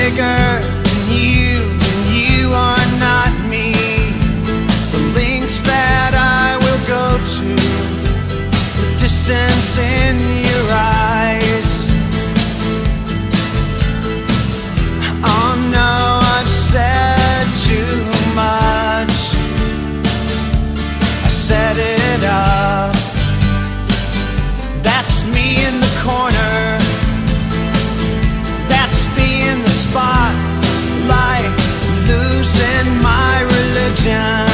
bigger than you, and you are not me. The lengths that I will go to, the distance in your eyes. Oh no, I've said too much. I set it up. That's me in the corner. That's me in the spotlight, losing my religion,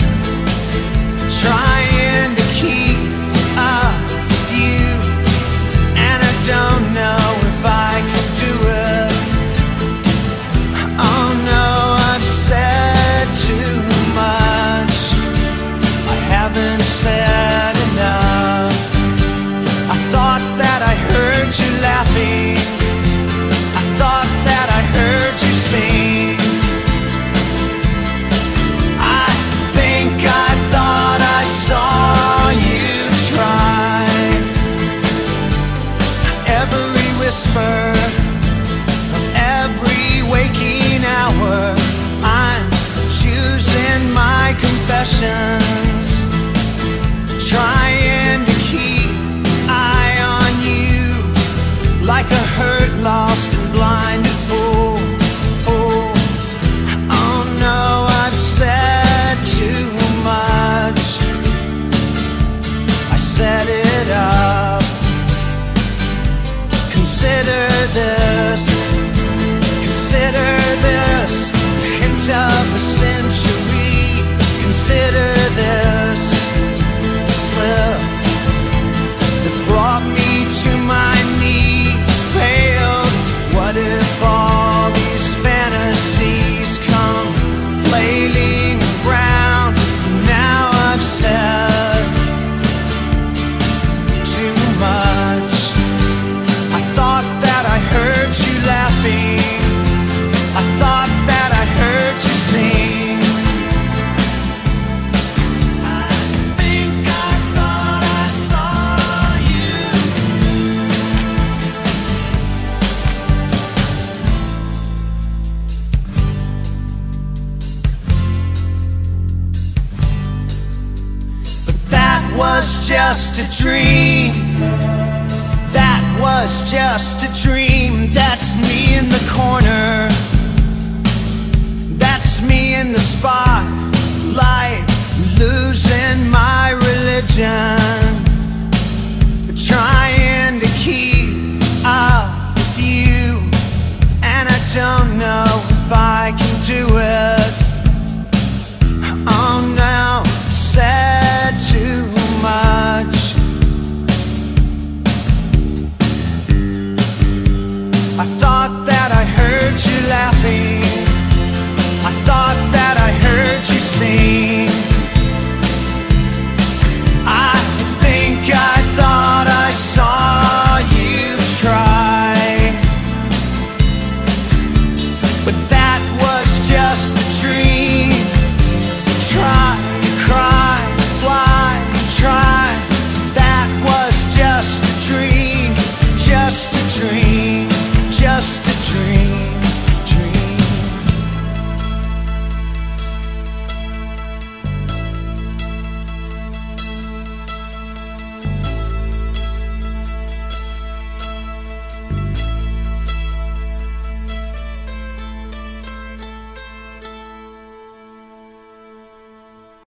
trying to keep up with you, and I don't know if I can do it. Oh no, I've said too much. I haven't said enough. I thought that I heard you laughing. I thought that I heard you sing. I think I thought I saw you try. Every whisper of every waking hour, I'm choosing my confessions, trying to keep eye on you, like a hurt, lost and blinded fool. Oh no, I've said too much. I set it up. Consider this, consider this, a hint of a century. Consider this, the slip that brought me to my knees, paled. What if all these fantasies come flailing around? Now I've said too much. I thought that I heard you laughing. I thought that I heard you sing. I think I thought I saw you. But that was just a dream. That was just a dream. That's me in the corner. That's me in the spotlight, losing my religion, trying to keep up with you, and I don't know if I can do it. Oh no, said too much. I thought that I heard